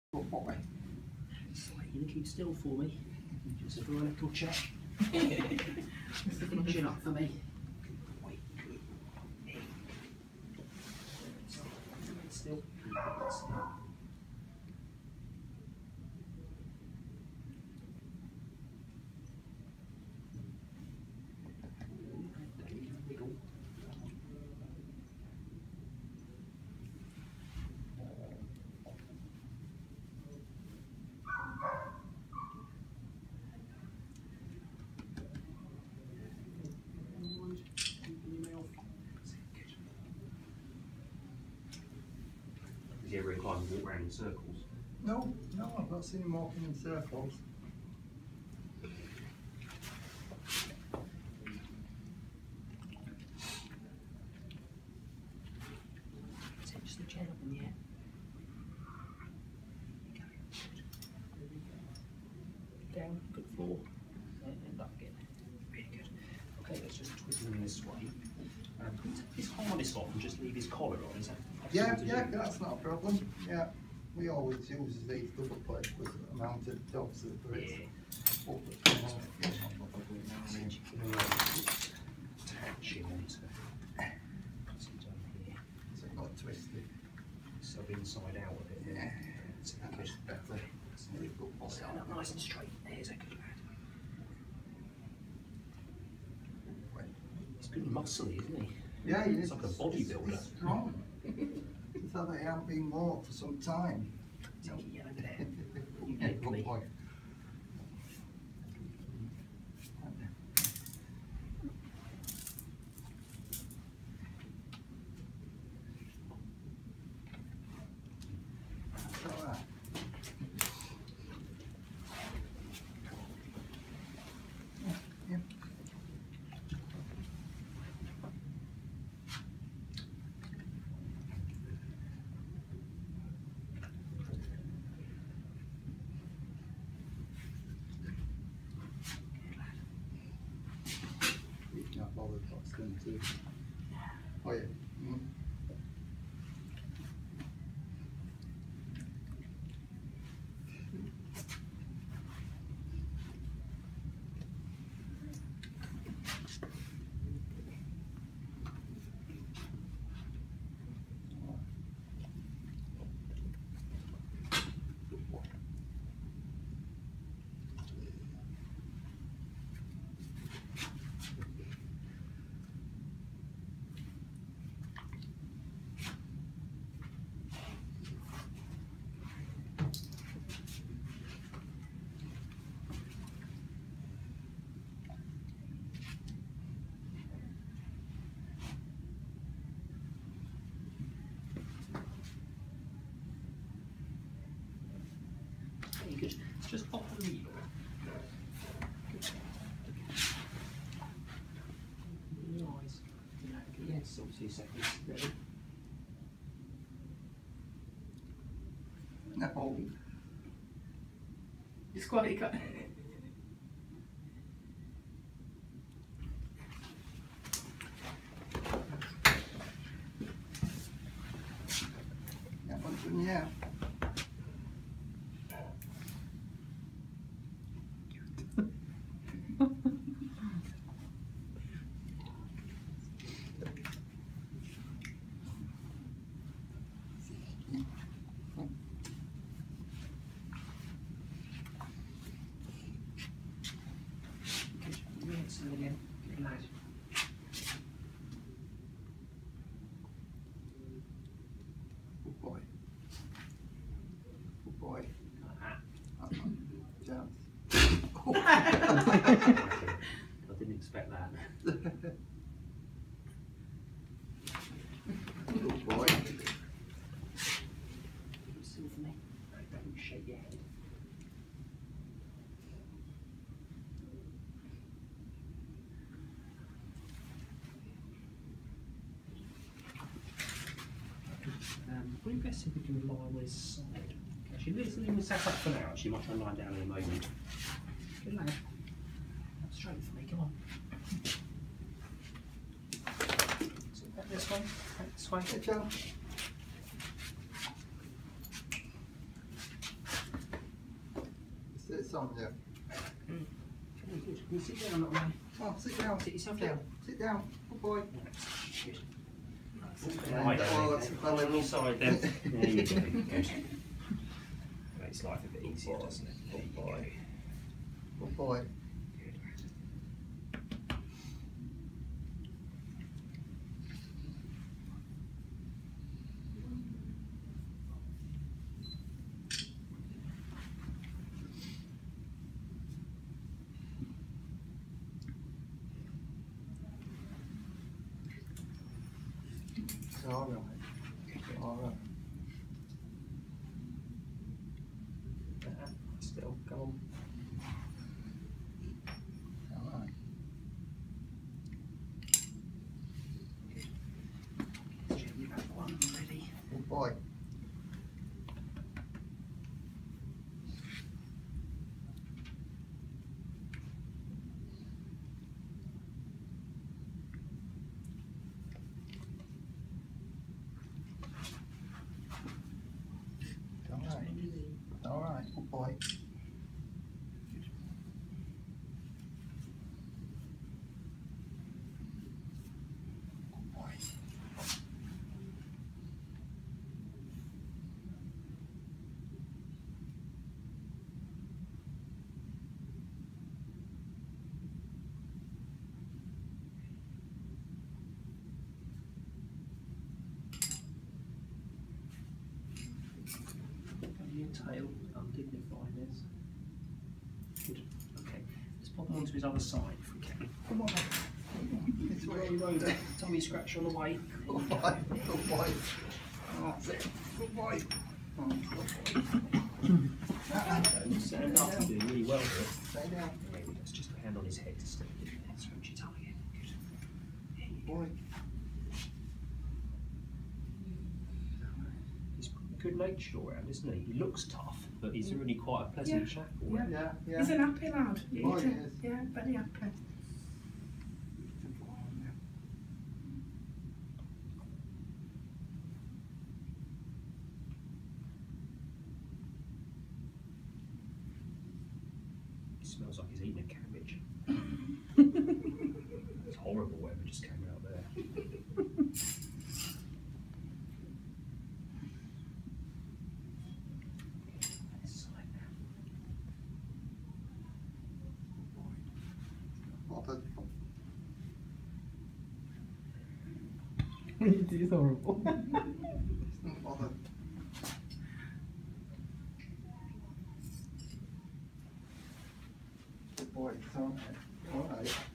Good boy. So you keep still for me, just for a little check. Just the chin up for me. Good boy. Still. Still. Does he ever inclined to walk around in circles? No, I've not seen him walking in circles. Just the chin up in the air. Down, good floor, and up again. Really good. Okay, let's just twist him this way. Can we take his harness off and just leave his collar on? Is that Yeah, that's not a problem. Yeah, we always use these double plates with a mounted dogs that there is. Attach him onto what's he done here? So it got twisted. Sub inside out a bit. Yeah, it's good. Stand up nice and straight. There's a good lad. He's good and muscly, isn't he? Yeah, he is. He's like a bodybuilder. He's strong. It's like they haven't been walked for some time. Take it over there. You Yeah, get good me. boy. Not bothered what's going to. Oh yeah. Mm. Good. Just pop the needle. Your eyes. Yeah, still 2 seconds. Ready? No. It's quite cut. Yeah. Again. Good lad. Good boy. Good boy. Chance. I didn't expect that. Good boy. Still for me. Don't shake your head. What do you best if we can lie on his side? Actually, leave him sat up for now. She might try and lie down in a moment. Good lad. Straight for me, come on. So back this way, back this way. Good job. it's on you. Good. Can you sit down that way? Oh, sit down. Sit yourself down. Sit down. Good boy. Good. Oh, that's On your side then. There you go. Good. Makes life a bit easier, doesn't it? There you go. Good boy. All right. All right. Still, go on. All right. Gently back one, ready. Good boy. All right. All right. Good boy. Good boy. Your tail, undignified. Good. Okay. Let's pop him onto his other side if we can. Come on. This way. Tummy scratch on the way. Good boy. Good boy. That's it. Good boy. Oh, good boy. Stand up and doing really well here. Stay down. Let's just put a hand on his head to stay there. Scratch your tummy in. Good. There you Good go. boy. He's good natured all round, isn't he? He looks tough, but he's really quite a pleasant chap all round. Yeah, yeah. He's an happy lad. Oh, he is. Yeah, very happy. He smells like he's eating a cabbage. It's horrible whatever just came out there. This side now. Bothered. It's horrible. Not bothered. Good boy. It's all right. All right.